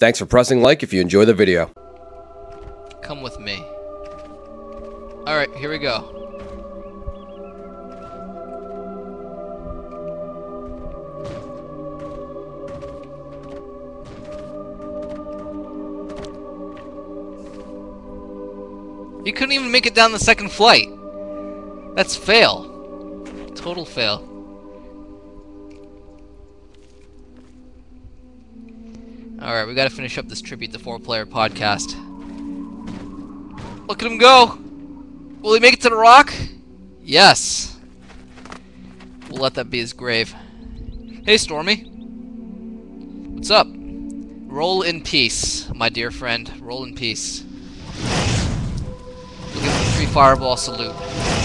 Thanks for pressing like if you enjoy the video. Come with me. Alright, here we go. You couldn't even make it down the second flight. That's fail. Total fail. Alright, we gotta finish up this tribute to 4-player podcast. Look at him go! Will he make it to the rock? Yes. We'll let that be his grave. Hey, Stormy. What's up? Roll in peace, my dear friend. Roll in peace. We'll give him a 3 fireball salute.